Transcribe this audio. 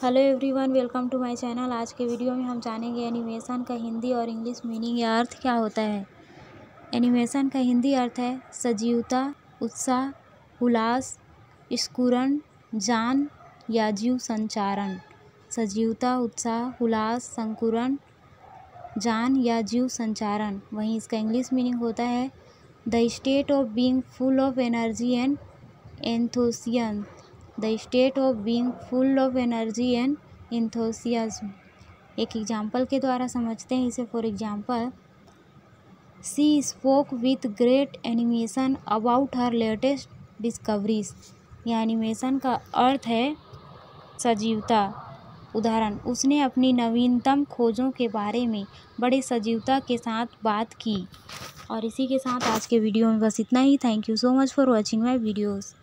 Hello everyone, welcome to my channel. आज के video में हम जानेंगे एनिमेशन का हिंदी और इंग्लिश मीनिंग या अर्थ क्या होता है। एनिमेशन का हिंदी अर्थ है सजीवता, उत्साह, उल्लास, स्फुरण, जान या जीव संचारण। सजीवता, उत्साह, उल्लास, संकुरण, जान या जीव संचारण। वहीं इसका इंग्लिश मीनिंग होता है the state of being full of energy and enthusiasm. The state of being full of energy and enthusiasm. एक एग्जाम्पल के द्वारा समझते हैं इसे। For example, she spoke with great animation about her latest discoveries. यह animation का अर्थ है सजीवता। उदाहरण, उसने अपनी नवीनतम खोजों के बारे में बड़े सजीवता के साथ बात की। और इसी के साथ आज के वीडियो में बस इतना ही। Thank you so much for watching my videos.